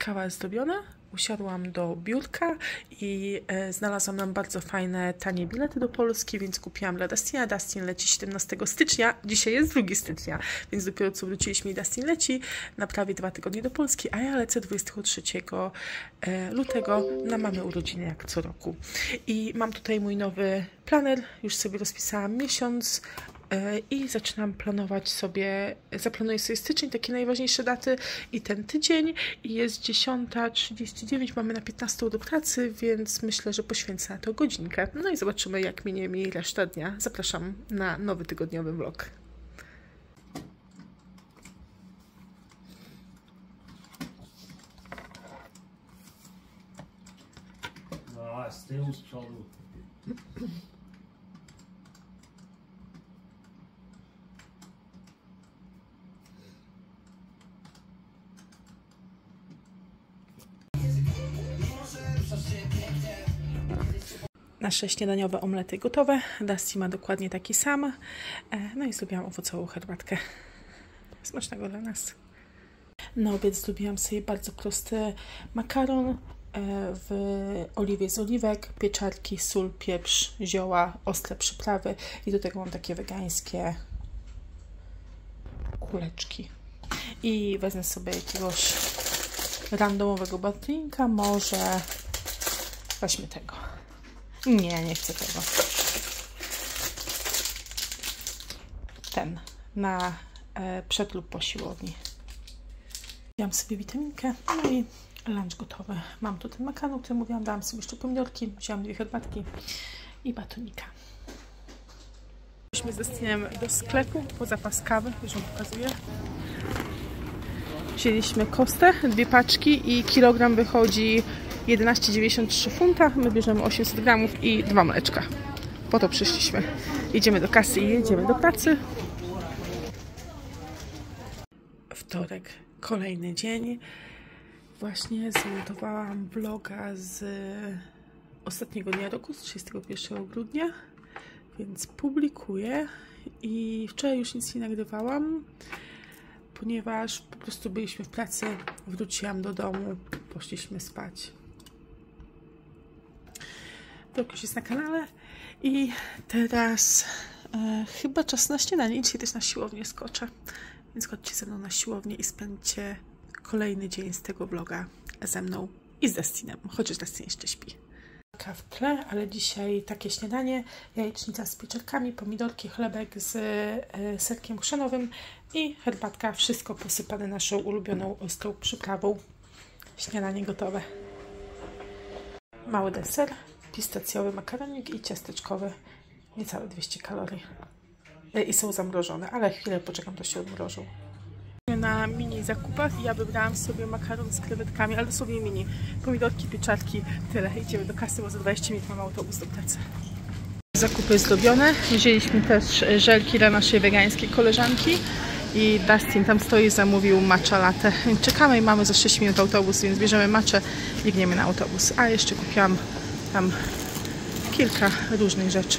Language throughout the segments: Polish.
Kawa jest zrobiona, usiadłam do biurka i znalazłam nam bardzo fajne, tanie bilety do Polski, więc kupiłam dla Dustina. Dustin leci 17 stycznia, dzisiaj jest 2 stycznia, więc dopiero co wróciliśmy i Dustin leci na prawie 2 tygodnie do Polski, a ja lecę 23 lutego na mamy urodziny jak co roku. I mam tutaj mój nowy planer, już sobie rozpisałam miesiąc, i zaczynam planować sobie, zaplanuję sobie styczeń, takie najważniejsze daty i ten tydzień i jest 10:39, mamy na 15 do pracy, więc myślę, że poświęcę na to godzinkę. No i zobaczymy, jak minie mi reszta dnia. Zapraszam na nowy tygodniowy vlog. No, z tyłu, z przodu. Nasze śniadaniowe omlety gotowe. Dusty ma dokładnie taki sam. No i zrobiłam owocową herbatkę. Smacznego dla nas. Na obiad zrobiłam sobie bardzo prosty makaron w oliwie z oliwek, pieczarki, sól, pieprz, zioła, ostre przyprawy i do tego mam takie wegańskie kuleczki. I wezmę sobie jakiegoś randomowego batlinka, może weźmy tego. Nie chcę tego. Ten na przed lub po siłowni. Wziąłam sobie witaminkę, no i lunch gotowy. Mam tu ten makaron, o którym mówiłam, dałam sobie jeszcze pomidorki, wziąłam 2 herbatki i batonika. Poszliśmy z Dustinem do sklepu po zapas kawy, już wam pokazuję. Wzięliśmy kostę, 2 paczki i kilogram wychodzi 11,93 funta. My bierzemy 800 gramów i 2 mleczka. Po to przyszliśmy. Idziemy do kasy i jedziemy do pracy. Wtorek, kolejny dzień. Właśnie zmontowałam vloga z ostatniego dnia roku, z 31 grudnia, więc publikuję. I wczoraj już nic nie nagrywałam, ponieważ po prostu byliśmy w pracy, wróciłam do domu, poszliśmy spać. Vlog już jest na kanale i teraz chyba czas na śniadanie. Dzisiaj też na siłownię skoczę, więc chodźcie ze mną na siłownię i spędźcie kolejny dzień z tego vloga ze mną i z Dustinem, chociaż Dustin jeszcze śpi. W tle, ale dzisiaj takie śniadanie, jajecznica z pieczarkami, pomidorki, chlebek z serkiem chrzanowym i herbatka, wszystko posypane naszą ulubioną ostrą przyprawą. Śniadanie gotowe. Mały deser, pistacjowy makaronik i ciasteczkowy, niecałe 200 kalorii. I są zamrożone, ale chwilę poczekam, to się odmrożą. Na mini zakupach i ja wybrałam sobie makaron z krewetkami, ale dosłownie mini. Pomidorki, pieczarki, tyle. Idziemy do kasy, bo za 20 minut mam autobus do pracy. Zakupy zrobione. Wzięliśmy też żelki dla naszej wegańskiej koleżanki i Dustin tam stoi, zamówił matcha latte. Czekamy i mamy za 6 minut autobus, więc bierzemy matchę i biegniemy na autobus. A jeszcze kupiłam tam kilka różnych rzeczy.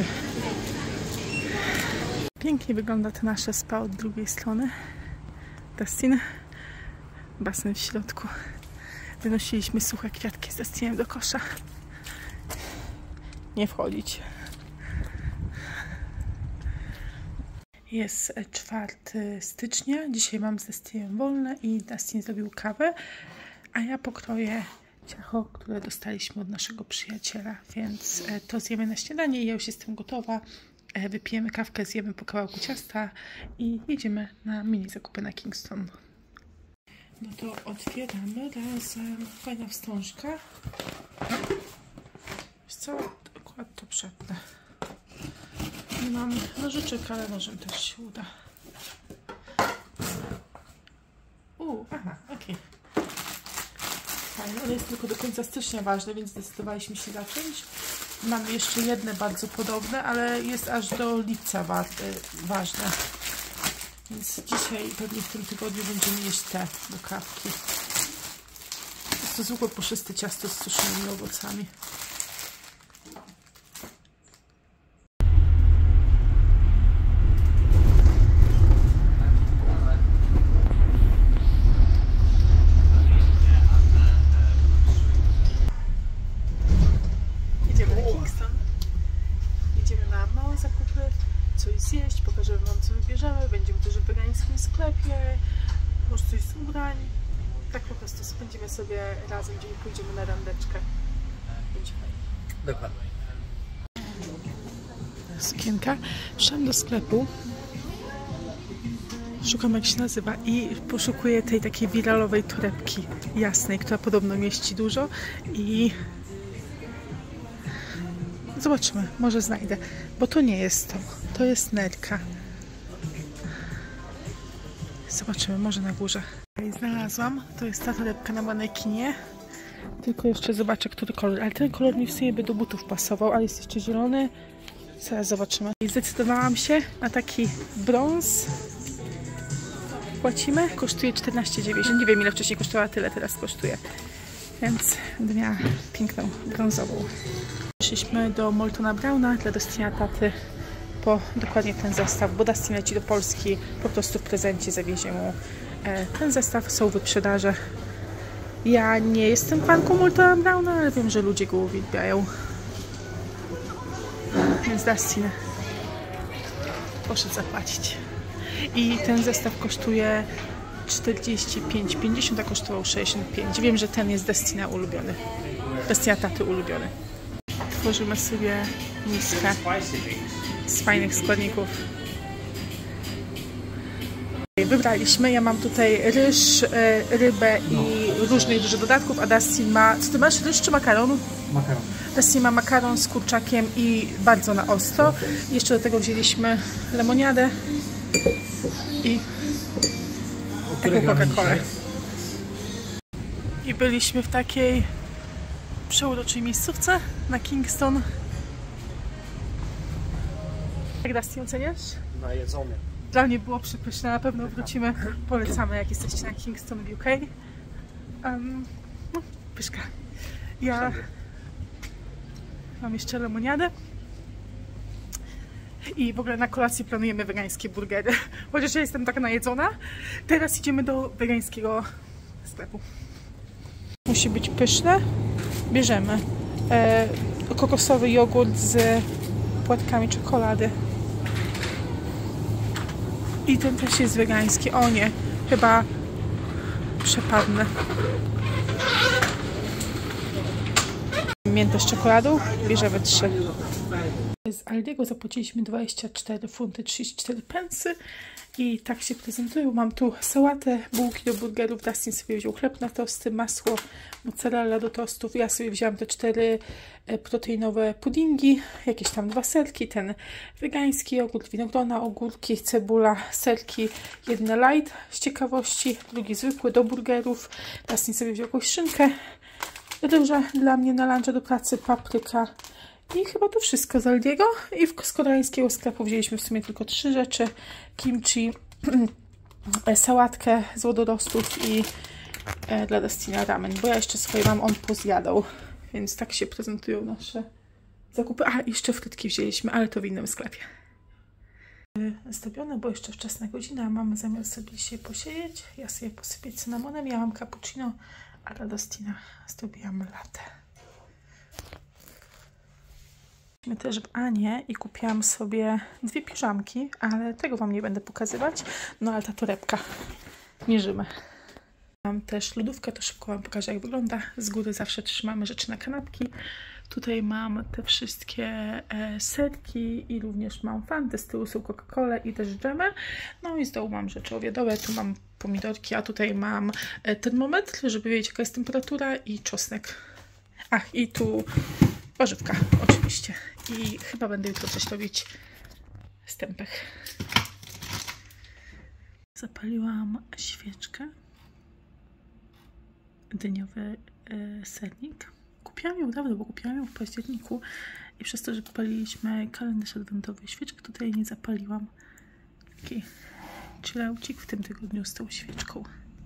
Pięknie wygląda to nasze spa od drugiej strony. Dustin, basen w środku. Wynosiliśmy suche kwiatki z Dustinem do kosza. Nie wchodzić. Jest 4 stycznia. Dzisiaj mam z Dustinem wolne i Dustin zrobił kawę, a ja pokroję ciacho, które dostaliśmy od naszego przyjaciela, więc to zjemy na śniadanie i ja już jestem gotowa. Wypijemy kawkę, zjemy po kawałku ciasta i jedziemy na mini zakupy na Kingston. No to otwieramy razem. Fajna wstążka. Wiesz co? Akurat to przetnę. Nie mam nożyczek, ale nożem też się uda. Aha, okej. Fajnie, ale jest tylko do końca stycznia ważne, więc zdecydowaliśmy się zacząć. Mamy jeszcze jedne bardzo podobne, ale jest aż do lipca ważne. Więc dzisiaj, pewnie w tym tygodniu będziemy jeść te do kawki. Jest to zwykłe puszyste ciasto z suszonymi owocami. spędzimy sobie razem, gdzie pójdziemy na randeczkę. Będzie fajnie. Dokładnie. Sukienka. Wszedłem do sklepu. Szukam, jak się nazywa, i poszukuję tej takiej wiralowej torebki jasnej, która podobno mieści dużo, i zobaczymy, może znajdę, bo to nie jest to, to jest nerka. Zobaczymy, może na górze. Znalazłam, to jest ta torebka na manekinie, tylko jeszcze zobaczę, który kolor, ale ten kolor mi w sumie by do butów pasował, ale jest jeszcze zielony. Zaraz zobaczymy. I zdecydowałam się na taki brąz. Płacimy, kosztuje 14,90. Nie wiem, ile wcześniej kosztowała, tyle teraz kosztuje. Więc będę miała piękną brązową. Przyszliśmy do Moltona Browna dla Dustina taty po dokładnie ten zestaw, bo Dustin leci do Polski, po prostu w prezencie zawiezie mu ten zestaw. Są wyprzedaże. Ja nie jestem fanką Moltona Browna, ale wiem, że ludzie go uwielbiają. Więc Dustin poszedł zapłacić. I ten zestaw kosztuje 45,50, a kosztował 65. Wiem, że ten jest Dustina ulubiony. Dustina taty ulubiony. Tworzymy sobie miskę z fajnych składników. Wybraliśmy, ja mam tutaj ryż, rybę i różnych dużo dodatków, a Dustin ma... Co ty masz? Ryż czy makaron? Makaron. Dustin ma makaron z kurczakiem i bardzo na ostro. Jeszcze do tego wzięliśmy lemoniadę i taką Coca-Colę. I byliśmy w takiej przeuroczej miejscówce na Kingston. Jak Dustin oceniasz? Najedzony. Dla mnie było przepyszne, na pewno wrócimy. Polecamy, jak jesteście na Kingston w UK. No, pyszka. Ja mam jeszcze lemoniadę. I w ogóle na kolację planujemy wegańskie burgery. Chociaż ja jestem taka najedzona. Teraz idziemy do wegańskiego sklepu. Musi być pyszne. Bierzemy kokosowy jogurt z płatkami czekolady. I ten też jest wegański. O nie, chyba przepadnę. Miętę z czekoladą. Bierzemy 3. Z Aldiego zapłaciliśmy 24 funty 34 pensy i tak się prezentują. Mam tu sałatę, bułki do burgerów, Dustin sobie wziął chleb na tosty, masło, mozzarella do tostów. Ja sobie wziąłam te 4 proteinowe puddingi, jakieś tam 2 serki, ten wegański jogurt, winogrona, ogórki, cebula, serki, jedne light z ciekawości, drugi zwykły do burgerów. Dustin sobie wziął jakąś szynkę, ryża dla mnie na lunch do pracy, papryka. I chyba to wszystko z Aldiego. I z koreańskiego sklepu wzięliśmy w sumie tylko 3 rzeczy. Kimchi, sałatkę z wodorostów i dla Dustina ramen. Bo ja jeszcze swoje mam, on pozjadał. Więc tak się prezentują nasze zakupy. A, jeszcze frytki wzięliśmy, ale to w innym sklepie. Zdobione, bo jeszcze wczesna godzina, a mamy zamiar sobie dzisiaj posiedzieć. Ja sobie posypię cynamonem, ja mam cappuccino, a dla Dustina zdobiłam latte. Też w Anie i kupiłam sobie 2 piżamki, ale tego Wam nie będę pokazywać. No ale ta torebka. Mierzymy. Mam też lodówkę, to szybko Wam pokażę, jak wygląda. Z góry zawsze trzymamy rzeczy na kanapki. Tutaj mam te wszystkie serki i również mam fanty. Z tyłu są Coca-Colę i też dżemy. No i z dołu mam rzeczy obiadowe. Tu mam pomidorki, a tutaj mam termometr, żeby wiedzieć, jaka jest temperatura, i czosnek. Ach, i tu warzywka, oczywiście. I chyba będę jutro coś robić z tempeh. Zapaliłam świeczkę. Dyniowy sernik. Kupiłam ją dawno, bo kupiłam ją w październiku i przez to, że paliliśmy kalendarz adwentowy, świeczkę tutaj nie zapaliłam. Taki chillaucik w tym tygodniu z tą świeczką.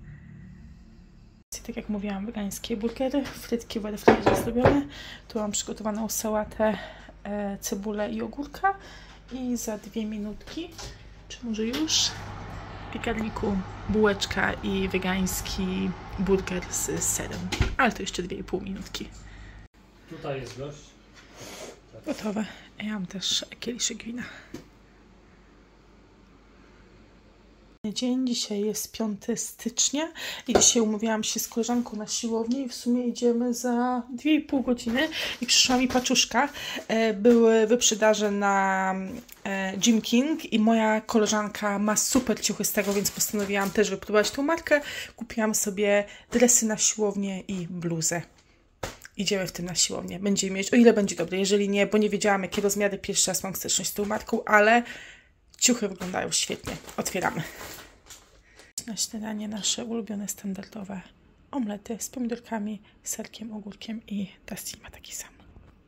Tak jak mówiłam, wegańskie burgery, frytki w airfryerze zrobione. Tu mam przygotowaną sałatę, cebulę i ogórka. I za 2 minutki, czy może już, w piekarniku bułeczka i wegański burger z serem. Ale to jeszcze 2,5 minutki. Tutaj jest gość. Gotowe. Ja mam też kieliszek wina. Dzień, dzisiaj jest 5 stycznia i dzisiaj umówiłam się z koleżanką na siłownię i w sumie idziemy za 2,5 godziny i przyszła mi paczuszka. Były wyprzedaże na Gym King i moja koleżanka ma super ciuchy z tego, więc postanowiłam też wypróbować tą markę. Kupiłam sobie dresy na siłownię i bluzę. Idziemy w tym na siłownię. Będziemy mieć, o ile będzie dobre, jeżeli nie, bo nie wiedziałam jakie rozmiary, pierwszy raz mam styczność z tą marką, ale ciuchy wyglądają świetnie. Otwieramy. Na śniadanie nasze ulubione, standardowe omlety z pomidorkami, serkiem, ogórkiem i Dustin ma taki sam.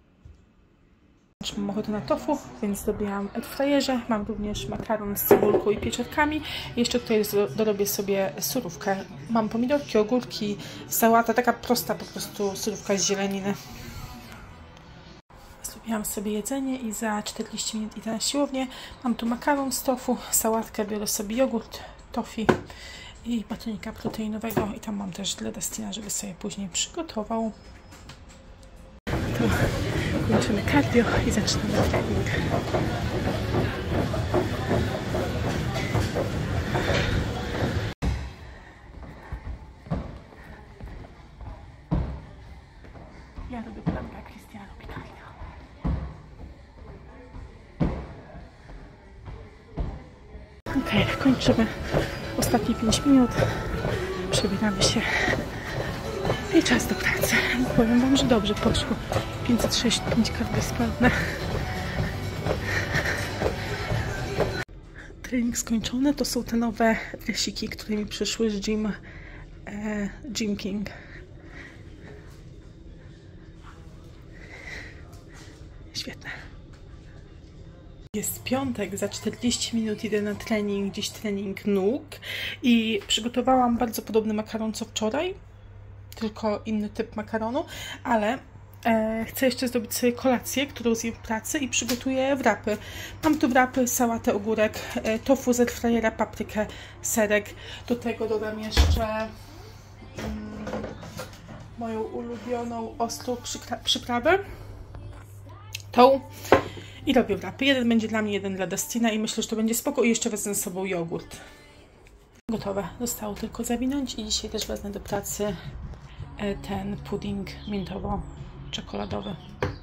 Mam ochotę na tofu, więc zrobiłam w airfryerze. Mam również makaron z cebulką i pieczarkami. Jeszcze tutaj dorobię sobie surówkę. Mam pomidorki, ogórki, sałata, taka prosta po prostu surówka z zieleniny. Zrobiłam sobie jedzenie i za 40 minut idę na siłownię. Mam tu makaron z tofu, sałatkę, biorę sobie jogurt, tofi i batonika proteinowego. I tam mam też dla Dustina, żeby sobie później przygotował. To kończymy cardio i zaczynamy trening. Ja robię plankę, a Krystian robi cardio. Okej, kończymy. Ostatnie 5 minut. Przebieramy się. I czas do pracy. Powiem wam, że dobrze poszło. 565 cardio sprawne. Trening skończony. To są te nowe dresiki, które mi przyszły z Gym King. Świetne. Jest piątek, za 40 minut idę na trening, dziś trening nóg i przygotowałam bardzo podobny makaron co wczoraj, tylko inny typ makaronu, ale chcę jeszcze zrobić sobie kolację, którą zjem w pracy i przygotuję wrapy. Mam tu wrapy, sałatę, ogórek, tofu z airfryera, paprykę, serek. Do tego dodam jeszcze moją ulubioną ostrą przyprawę. Tą. I robię wrapy. Jeden będzie dla mnie, jeden dla Dustina i myślę, że to będzie spoko. I jeszcze wezmę ze sobą jogurt. Gotowe. Zostało tylko zawinąć i dzisiaj też wezmę do pracy ten pudding miętowo-czekoladowy.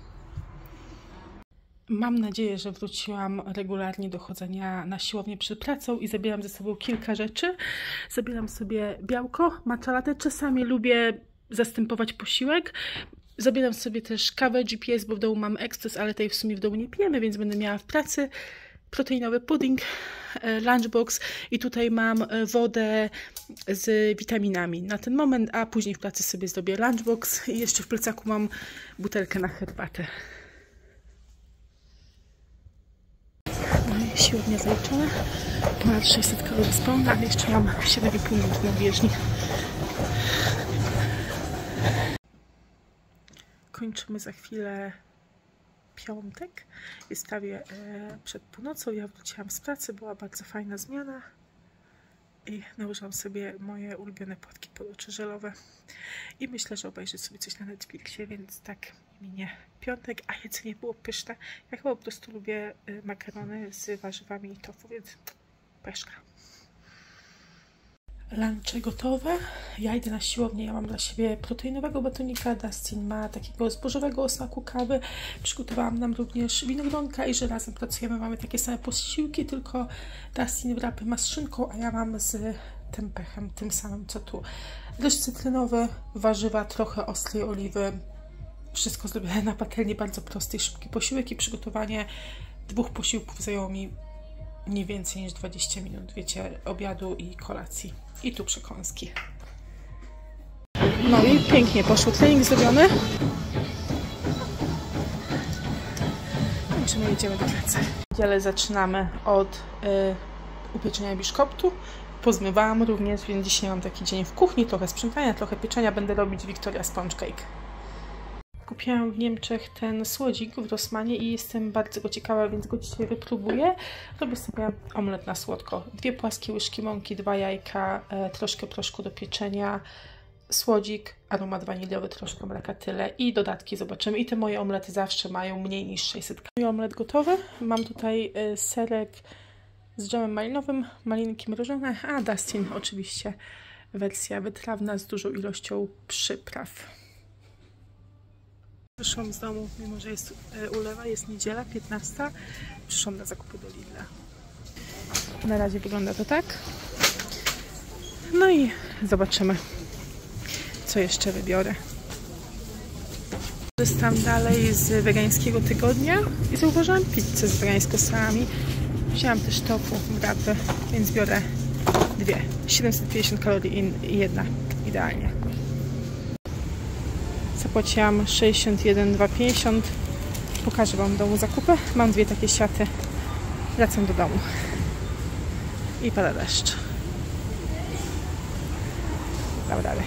Mam nadzieję, że wróciłam regularnie do chodzenia na siłownię przed pracą i zabieram ze sobą kilka rzeczy. Zabieram sobie białko, matcha latte. Czasami lubię zastępować posiłek. Zabieram sobie też kawę GPS, bo w domu mam ekspres, ale tej w sumie w domu nie pijemy, więc będę miała w pracy. Proteinowy pudding, lunchbox i tutaj mam wodę z witaminami na ten moment, a później w pracy sobie zrobię lunchbox i jeszcze w plecaku mam butelkę na herbatę. Moja siłownia zaliczona. Ponad 600 kalorii spełna, ale jeszcze mam 7,5 minut na bieżni. Kończymy za chwilę piątek. Jest prawie przed północą. Ja wróciłam z pracy, była bardzo fajna zmiana i nałożyłam sobie moje ulubione płatki pod oczy żelowe i myślę, że obejrzę sobie coś na Netflixie, więc tak minie piątek, a jedzenie było pyszne. Ja chyba po prostu lubię makarony z warzywami i tofu, więc pyszna. Lunchy gotowe. Ja idę na siłownię, ja mam dla siebie proteinowego batonika, Dustin ma takiego zbożowego o smaku kawy. Przygotowałam nam również winogronka i że razem pracujemy, mamy takie same posiłki, tylko Dustin wrapy ma z szynką, a ja mam z tempechem, tym samym co tu. Ryż cytrynowy, warzywa, trochę ostrej oliwy. Wszystko zrobione na patelni, bardzo prosty i szybki posiłek i przygotowanie 2 posiłków zajęło mi nie więcej niż 20 minut, wiecie, obiadu i kolacji. I tu przekąski. No i pięknie poszło. Trening zrobiony. Także my jedziemy do pracy. W niedzielę zaczynamy od upieczenia biszkoptu. Pozmywałam również, więc dzisiaj mam taki dzień w kuchni. Trochę sprzątania, trochę pieczenia. Będę robić Victoria Sponge Cake. Kupiłam w Niemczech ten słodzik w Rossmanie i jestem bardzo go ciekawa, więc go dzisiaj wypróbuję. Robię sobie omlet na słodko. 2 płaskie łyżki mąki, 2 jajka, troszkę proszku do pieczenia, słodzik, aromat waniliowy, troszkę mleka, tyle i dodatki zobaczymy. I te moje omlety zawsze mają mniej niż 600 kalorii. Mój omlet gotowy. Mam tutaj serek z dżemem malinowym, malinki mrożone, a Dustin oczywiście wersja wytrawna z dużą ilością przypraw. Wyszłam z domu, mimo że jest ulewa, jest niedziela, 15. Przyszłam na zakupy do Lidla. Na razie wygląda to tak. No i zobaczymy, co jeszcze wybiorę. Korzystam dalej z wegańskiego tygodnia i zauważyłam pizzę z wegańsko-salami. Wzięłam też tofu, wrapy, więc biorę dwie. 750 kalorii i jedna. Idealnie. Zapłaciłam 61,250. Pokażę Wam w domu zakupy. Mam dwie takie siaty. Wracam do domu. I pada deszcz. Dam radę.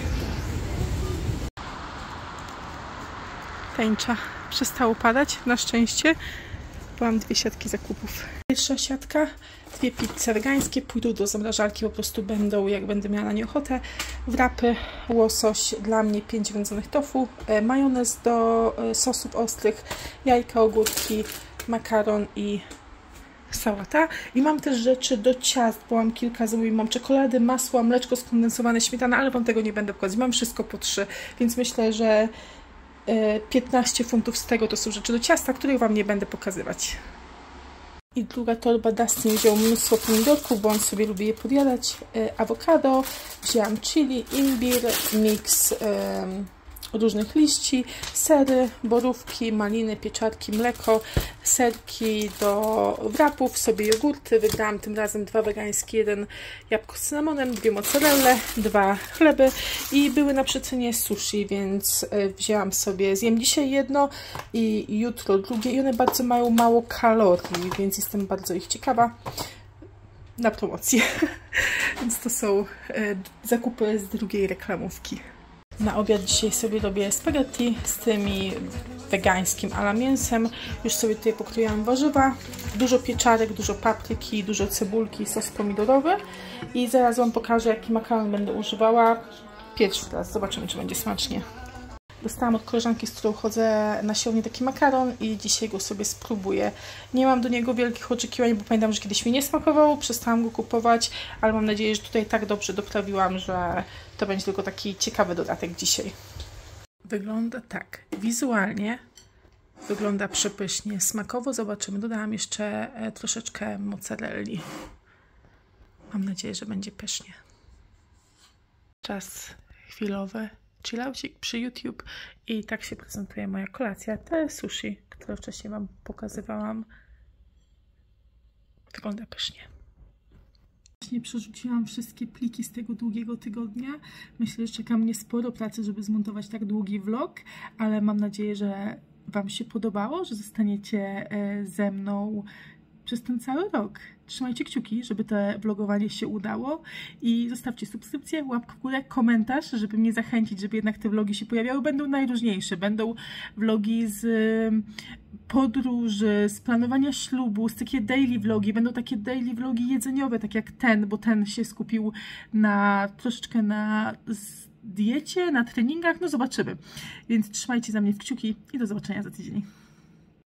Tęcza. Przestało padać. Na szczęście. Byłam dwie siatki zakupów. Pierwsza siatka. Dwie pizze wegańskie. Pójdą do zamrażarki. Po prostu będą, jak będę miała na nie ochotę. Wrapy. Łosoś. Dla mnie 5 wędzonych tofu. Majonez do sosów ostrych. Jajka, ogórki. Makaron i sałata. I mam też rzeczy do ciast, bo mam kilka zamówień. Mam czekolady, masło, mleczko skondensowane, śmietana, ale Wam tego nie będę pokazywać. Mam wszystko po 3, więc myślę, że 15 funtów z tego to są rzeczy do ciasta, których Wam nie będę pokazywać. I druga torba. Dustin wziął mnóstwo pomidorków, bo on sobie lubi je podjadać. Awokado, wzięłam chili, imbir, miks różnych liści, sery, borówki, maliny, pieczarki, mleko, serki do wrapów, sobie jogurty. Wybrałam tym razem 2 wegańskie, 1 jabłko z cynamonem, 2 mozzarelle, 2 chleby i były na przecenie sushi, więc wzięłam sobie, zjem dzisiaj jedno i jutro drugie i one bardzo mają mało kalorii, więc jestem bardzo ich ciekawa. Na promocję. Więc to są zakupy z drugiej reklamówki. Na obiad dzisiaj sobie robię spaghetti z tymi wegańskim ala mięsem. Już sobie tutaj pokroiłam warzywa, dużo pieczarek, dużo papryki, dużo cebulki, sos pomidorowy i zaraz Wam pokażę, jaki makaron będę używała. Pierwszy raz, zobaczymy, czy będzie smacznie. Dostałam od koleżanki, z którą chodzę na siłownię, taki makaron i dzisiaj go sobie spróbuję. Nie mam do niego wielkich oczekiwań, bo pamiętam, że kiedyś mi nie smakowało, przestałam go kupować, ale mam nadzieję, że tutaj tak dobrze doprawiłam, że to będzie tylko taki ciekawy dodatek dzisiaj. Wygląda tak. Wizualnie wygląda przepysznie. Smakowo zobaczymy. Dodałam jeszcze troszeczkę mozzarelli. Mam nadzieję, że będzie pysznie. Czas chwilowy. Chillaucik przy YouTube i tak się prezentuje moja kolacja. To jest sushi, które wcześniej Wam pokazywałam. Wygląda pysznie. Właśnie przerzuciłam wszystkie pliki z tego długiego tygodnia. Myślę, że czeka mnie sporo pracy, żeby zmontować tak długi vlog, ale mam nadzieję, że Wam się podobało, że zostaniecie ze mną przez ten cały rok. Trzymajcie kciuki, żeby to vlogowanie się udało i zostawcie subskrypcję, łapkę w górę, komentarz, żeby mnie zachęcić, żeby jednak te vlogi się pojawiały. Będą najróżniejsze. Będą vlogi z podróży, z planowania ślubu, z takie daily vlogi. Będą takie daily vlogi jedzeniowe, tak jak ten, bo ten się skupił troszeczkę na diecie, na treningach. No zobaczymy. Więc trzymajcie za mnie kciuki i do zobaczenia za tydzień.